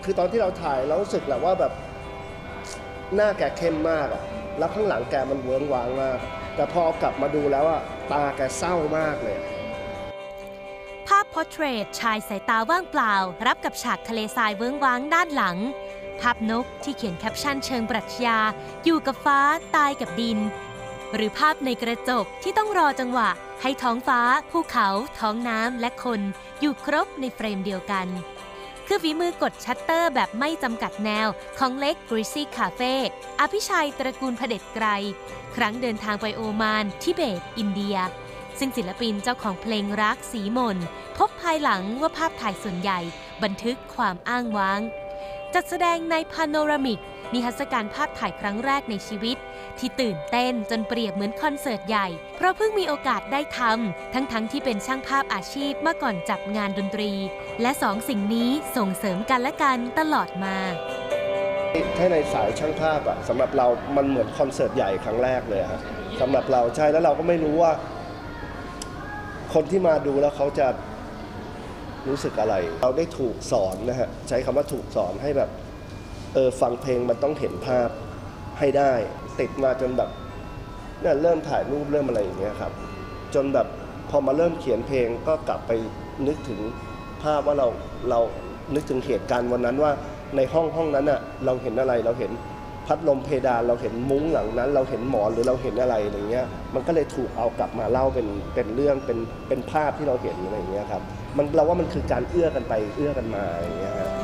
คือตอนที่เราถ่ายเรารู้สึกแหละว่าแบบหน้าแกเข้มมากอะแล้วข้างหลังแกมันเวิ้งว้างมากแต่พอกลับมาดูแล้วอะตาแกเศร้ามากเลยภาพพอร์เทรตชายสายตาว่างเปล่ารับกับฉากทะเลทรายเวิ้งว้างด้านหลังภาพนกที่เขียนแคปชั่นเชิงปรัชญาอยู่กับฟ้าตายกับดินหรือภาพในกระจกที่ต้องรอจังหวะให้ท้องฟ้าภูเขาท้องน้ำและคนอยู่ครบในเฟรมเดียวกันคือฝีมือกดชัตเตอร์แบบไม่จำกัดแนวของเล็กกริซี่คาเฟ่อภิชัยตระกูลเผด็จไกรครั้งเดินทางไปโอมานทิเบตอินเดียซึ่งศิลปินเจ้าของเพลงรักสีมนพบภายหลังว่าภาพถ่ายส่วนใหญ่บันทึกความอ้างว้างจัดแสดงในพาโนรามิกนิทรรศการภาพถ่ายครั้งแรกในชีวิตที่ตื่นเต้นจนเปรียบเหมือนคอนเสิร์ตใหญ่เพราะเพิ่งมีโอกาสได้ทำทั้งที่เป็นช่างภาพอาชีพเมื่อก่อนจับงานดนตรีและสองสิ่งนี้ส่งเสริมกันและกันตลอดมาถ้าในสายช่างภาพอะสำหรับเรามันเหมือนคอนเสิร์ตใหญ่ครั้งแรกเลยครับสำหรับเราใช่แล้วเราก็ไม่รู้ว่าคนที่มาดูแล้วเขาจะรู้สึกอะไรเราได้ถูกสอนนะฮะใช้คำว่าถูกสอนให้แบบฟังเพลงมันต้องเห็นภาพให้ได้ติดมาจนแบบเนี่ยเริ่มถ่ายรูปเริ่มอะไรอย่างเงี้ยครับจนแบบพอมาเริ่มเขียนเพลงก็กลับไปนึกถึงภาพว่าเรานึกถึงเหตุการณ์วันนั้นว่าในห้องนั้นอ่ะเราเห็นอะไรเราเห็นพัดลมเพดานเราเห็นมุ้งหลังนั้นเราเห็นหมอนหรือเราเห็นอะไรอย่างเงี้ยมันก็เลยถูกเอากลับมาเล่าเป็นเรื่องเป็นภาพที่เราเห็นอะไรอย่างเงี้ยครับมันเราว่ามันคือการเอื้อกันไปเอื้อกันมาอย่างเงี้ยครับ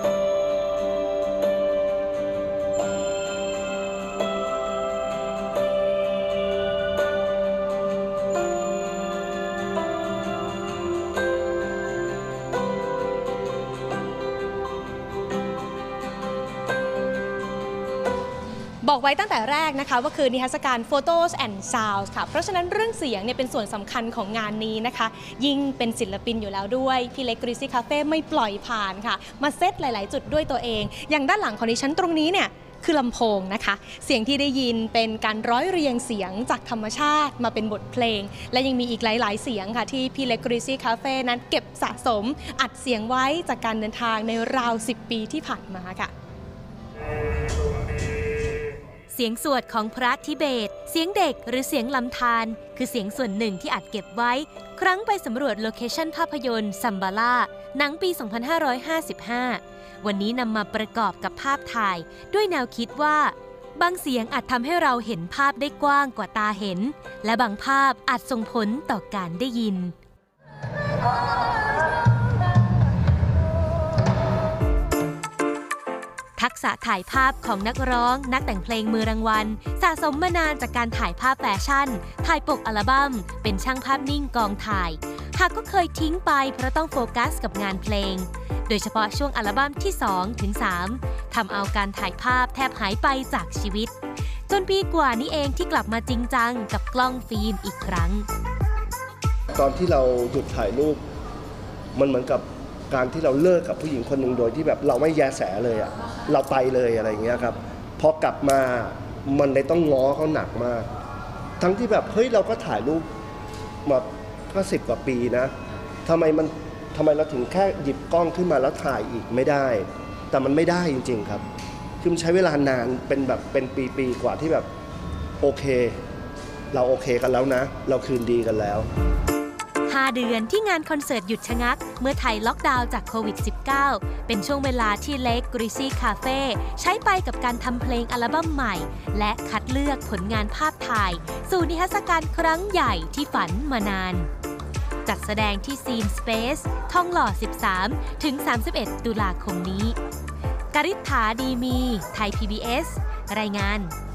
บอกไว้ตั้งแต่แรกนะคะว่าคือนิทรรศการ Photos and Sounds ค่ะเพราะฉะนั้นเรื่องเสียงเนี่ยเป็นส่วนสำคัญของงานนี้นะคะยิ่งเป็นศิลปินอยู่แล้วด้วยพี่เล็กกริซี่คาเฟ่ไม่ปล่อยผ่านค่ะมาเซตหลายๆจุดด้วยตัวเองอย่างด้านหลังของดิฉันตรงนี้เนี่ยคือลำโพงนะคะเสียงที่ได้ยินเป็นการร้อยเรียงเสียงจากธรรมชาติมาเป็นบทเพลงและยังมีอีกหลายๆเสียงค่ะที่พี่เล็กกริซี่คาเฟ่นั้นเก็บสะสมอัดเสียงไว้จากการเดินทางในราว10 ปีที่ผ่านมาค่ะเสียงสวดของพระทิเบตเสียงเด็กหรือเสียงลำธารคือเสียงส่วนหนึ่งที่อัดเก็บไว้ครั้งไปสำรวจโลเคชั่นภาพยนตร์ซัมบาล่าหนังปี 2555 วันนี้นำมาประกอบกับภาพถ่ายด้วยแนวคิดว่าบางเสียงอาจทำให้เราเห็นภาพได้กว้างกว่าตาเห็นและบางภาพอาจส่งผลต่อการได้ยินทักษะถ่ายภาพของนักร้องนักแต่งเพลงมือรางวัลสะสมมานานจากการถ่ายภาพแฟชั่นถ่ายปกอัลบั้มเป็นช่างภาพนิ่งกองถ่ายหากก็เคยทิ้งไปเพราะต้องโฟกัสกับงานเพลงโดยเฉพาะช่วงอัลบั้มที่ 2-3 ทำเอาการถ่ายภาพแทบหายไปจากชีวิตจนปีกว่านี้เองที่กลับมาจริงจังกับกล้องฟิล์มอีกครั้งตอนที่เราหยุดถ่ายรูปมันเหมือนกับการที่เราเลิกกับผู้หญิงคนหนึ่งโดยที่แบบเราไม่แยแสเลยอ่ะเราไปเลยอะไรอย่างเงี้ยครับพอกลับมามันเลยต้องง้อเขาหนักมากทั้งที่แบบเฮ้ยเราก็ถ่ายรูปมาก็10 กว่าปีนะทำไมเราถึงแค่หยิบกล้องขึ้นมาแล้วถ่ายอีกไม่ได้แต่มันไม่ได้จริงๆครับคือมันใช้เวลานานเป็นปีกว่าที่แบบโอเคเราโอเคกันแล้วนะเราคืนดีกันแล้ว 5 เดือนที่งานคอนเสิร์ตหยุดชะงักเมื่อไทยล็อกดาวน์จากโควิด -19 เป็นช่วงเวลาที่เล็กกริซี่คาเฟ่ใช้ไปกับการทำเพลงอัลบั้มใหม่และคัดเลือกผลงานภาพถ่ายสู่นิทรรศการครั้งใหญ่ที่ฝันมานานจัดแสดงที่ซีนสเปซทองหล่อ 13-31 ตุลาคมนี้กฤษฐาดีมีไทย PBS รายงาน